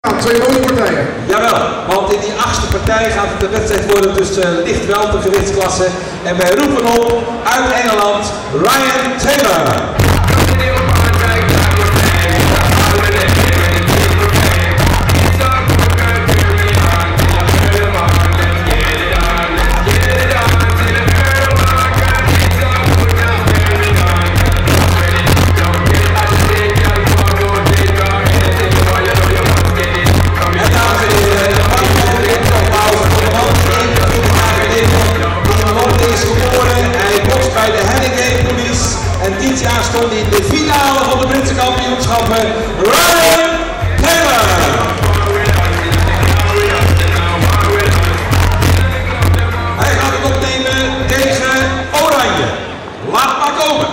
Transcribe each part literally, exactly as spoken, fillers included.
Twee mooie partijen. Jawel, want in die achtste partij gaat het een wedstrijd worden tussen licht weltergewichtsklassen. En wij roepen op uit Engeland Ryan Taylor. En dit jaar stond hij in de finale van de Britse kampioenschappen, Ryan Taylor. Hij gaat het opnemen tegen Oranje. Laat maar komen.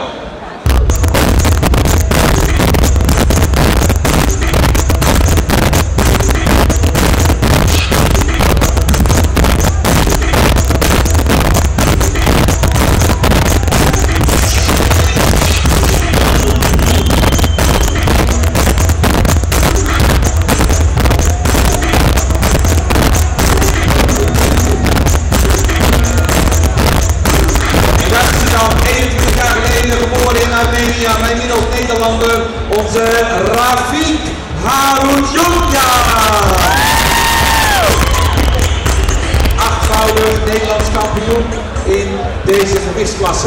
Armenia, mijn min ook Nederlander, onze Rafik Haroutjounja. Achtvoudig Nederlands kampioen in deze gewichtsklasse.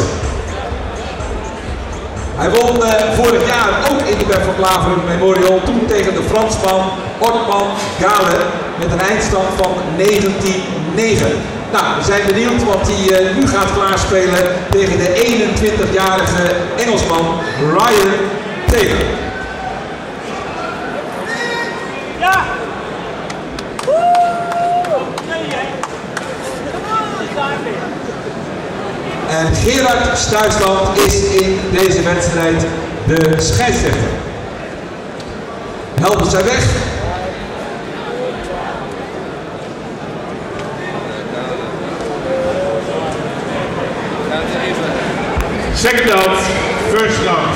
Hij won uh, vorig jaar ook in de Bert van Klaveren Memorial, toen tegen de Fransman Ortman Gale met een eindstand van negentien negen. Nou, we zijn benieuwd wat hij uh, nu gaat klaarspelen tegen de eenentwintigjarige Engelsman Ryan Taylor. Ja! En Gerard Stuisland is in deze wedstrijd de scheidsrechter. Helpen zij weg. Second out, first round.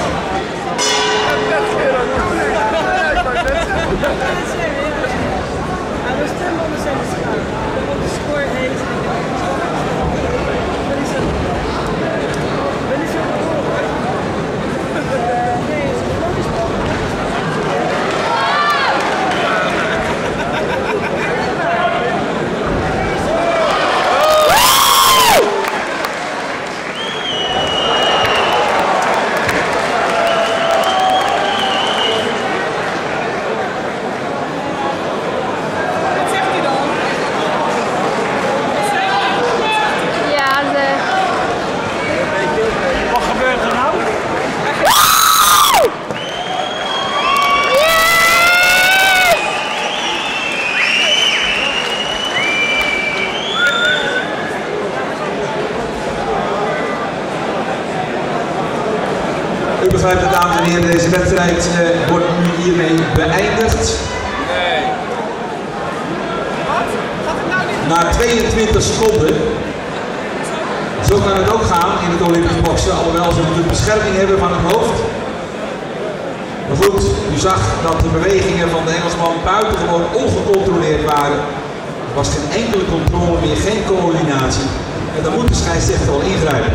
U begrijpt het, dames en heren, deze wedstrijd uh, wordt nu hiermee beëindigd. Nee. Wat? Gaat het nou niet? Na tweeëntwintig seconden. Zo kan het ook gaan in het Olympisch boksen, alhoewel ze natuurlijk bescherming hebben van het hoofd. Maar goed, u zag dat de bewegingen van de Engelsman buitengewoon ongecontroleerd waren. Er was geen enkele controle meer, geen coördinatie. En dan moet de scheidsrechter wel ingrijpen.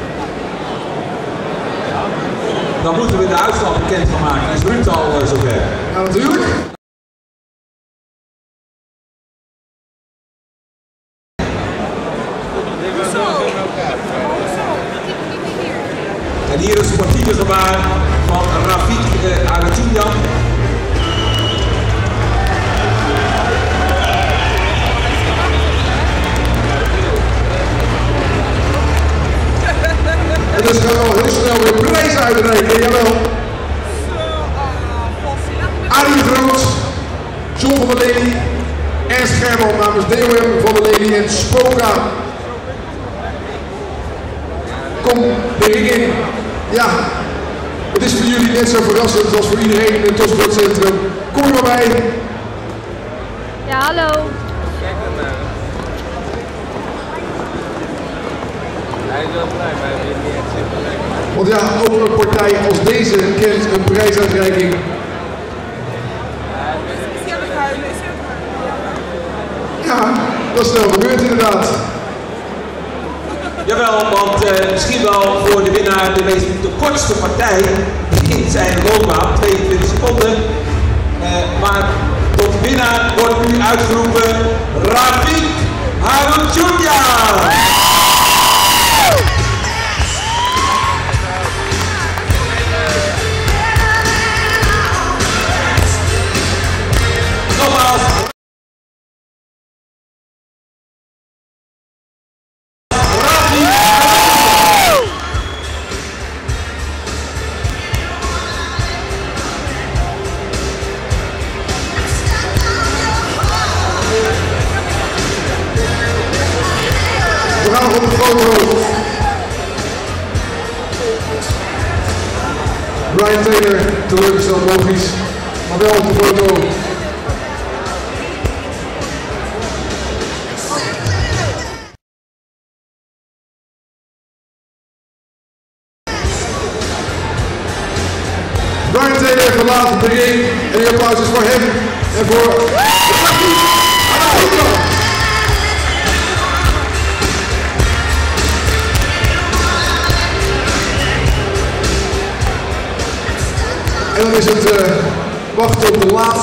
Dan moeten we de uitslag bekend gaan maken. Is Ruud al uh, zover? Ja, natuurlijk. En hier een sportieve gebaar van Rafik uh, Haroutjounja. En dus gaan we al heel snel weer prijzen uitreiken, jawel. Arie de Groot, John van der Lely, Ernst German namens D O M van der Lely en Spoka. Kom de ring in. Ja, het is voor jullie net zo verrassend als voor iedereen in het topsportcentrum. Kom er maar bij. Ja, hallo. Hij is wel blij, maar hij weet niet echt super lekker. Want ja, ook een partij als deze kent een prijsuitreiking. Ja, het is heel dat snel gebeurt inderdaad. Jawel, want uh, misschien wel voor de winnaar de, meest, de kortste partij in zijn loopbaan, tweeëntwintig seconden. Uh, maar tot winnaar wordt nu uitgeroepen Rafik Harunjunya. Nogmaals. We gaan nog op de foto. Brian Taylor, teleurgesteld logisch, maar wel op de foto. Brian Taylor verlaat de ring en die applaus is voor hem en voor en dan is het uh, wachten op de laatste.